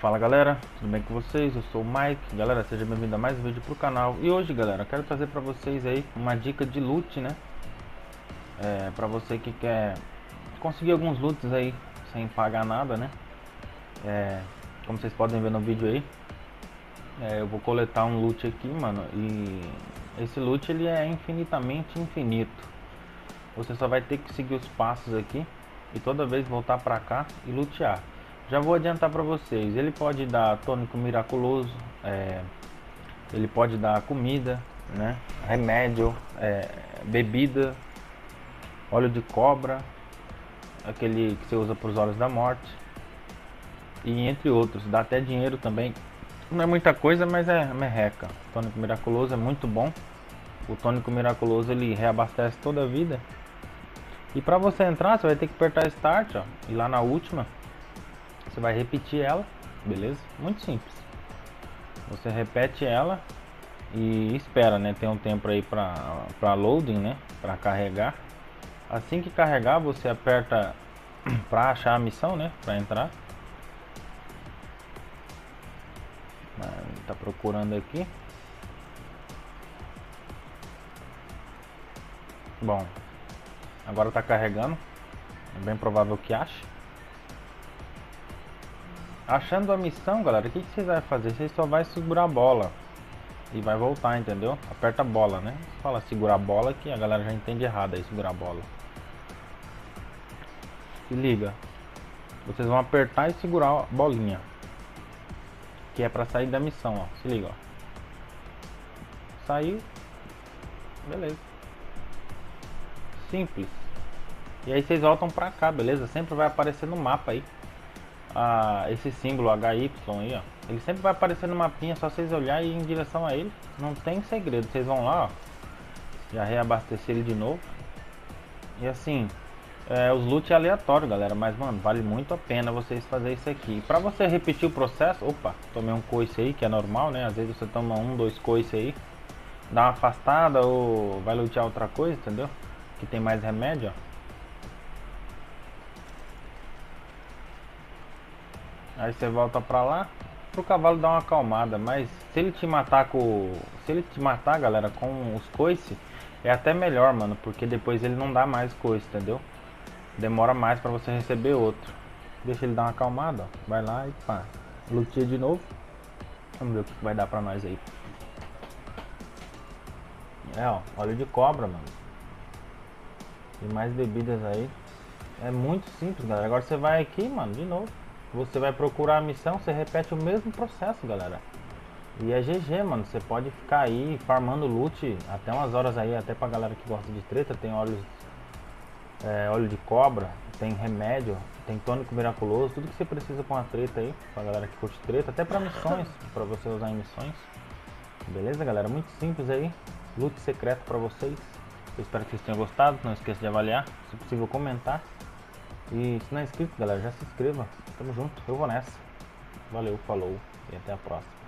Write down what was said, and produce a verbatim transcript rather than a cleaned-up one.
Fala galera, tudo bem com vocês? Eu sou o Mike. Galera, seja bem-vindo a mais um vídeo pro canal. E hoje, galera, eu quero trazer pra vocês aí uma dica de loot, né? É, pra você que quer conseguir alguns loots aí sem pagar nada, né? É, como vocês podem ver no vídeo aí, é, eu vou coletar um loot aqui, mano. E esse loot ele é infinitamente infinito. Você só vai ter que seguir os passos aqui e toda vez voltar pra cá e lutear. Já vou adiantar para vocês, ele pode dar tônico miraculoso, é, ele pode dar comida, né, remédio, é, bebida, óleo de cobra, aquele que você usa para os olhos da morte, e entre outros. Dá até dinheiro também, não é muita coisa, mas é merreca. O tônico miraculoso é muito bom. O tônico miraculoso ele reabastece toda a vida. E para você entrar, você vai ter que apertar Start, ó, e lá na última você vai repetir ela, beleza? Muito simples. Você repete ela e espera, né? Tem um tempo aí pra, pra loading, né? Pra carregar. Assim que carregar, você aperta pra achar a missão, né? Pra entrar. Tá procurando aqui. Bom, agora tá carregando. É bem provável que ache. Achando a missão, galera, o que, que vocês vão fazer? Vocês só vai segurar a bola e vai voltar, entendeu? Aperta a bola, né? Fala segurar a bola que a galera já entende errado aí, segurar a bola. Se liga. Vocês vão apertar e segurar a bolinha, que é pra sair da missão, ó. Se liga, ó. Saiu. Beleza. Simples. E aí vocês voltam pra cá, beleza? Sempre vai aparecer no mapa aí. Ah, esse símbolo H Y aí, ó, ele sempre vai aparecer no mapinha, só vocês olharem e ir em direção a ele. Não tem segredo, vocês vão lá, ó, já reabastecer ele de novo. E assim, é, os loot é aleatório, galera, mas mano, vale muito a pena vocês fazerem isso aqui. E pra você repetir o processo, opa, tomei um coice aí, que é normal, né? Às vezes você toma um, dois coice aí, dá uma afastada ou vai lutear outra coisa, entendeu? Que tem mais remédio, ó. Aí você volta pra lá pro cavalo dar uma acalmada. Mas se ele te matar com... Se ele te matar, galera, com os coice, é até melhor, mano. Porque depois ele não dá mais coice, entendeu? Demora mais pra você receber outro. Deixa ele dar uma acalmada, ó. Vai lá e pá, lutia de novo. Vamos ver o que vai dar pra nós aí. É, ó, óleo de cobra, mano. E mais bebidas aí. É muito simples, galera. Agora você vai aqui, mano, de novo. Você vai procurar a missão, você repete o mesmo processo, galera. E é G G, mano. Você pode ficar aí farmando loot até umas horas aí, até pra galera que gosta de treta. Tem óleo, é, óleo de cobra, tem remédio, tem tônico miraculoso, tudo que você precisa com a treta aí, pra galera que curte treta, até pra missões, pra você usar em missões. Beleza, galera? Muito simples aí. Loot secreto pra vocês. Eu espero que vocês tenham gostado. Não esqueça de avaliar, se possível comentar. E se não é inscrito, galera, já se inscreva. Tamo junto, eu vou nessa. Valeu, falou e até a próxima.